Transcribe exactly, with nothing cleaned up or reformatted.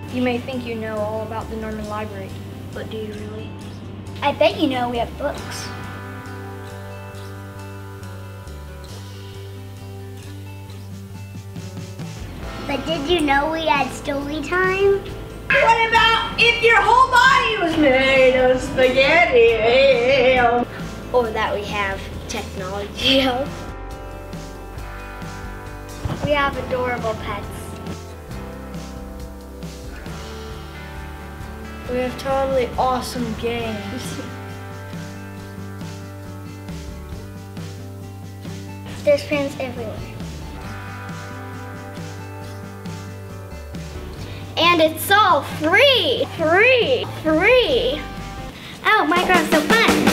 You may think you know all about the Norman Library, but do you really? I bet you know we have books. But did you know we had story time? What about if your whole body was made of spaghetti? Or that we have technology of. We have adorable pets. We have totally awesome games. There's pens everywhere. And it's all free! Free! Free! Oh, Minecraft's so fun!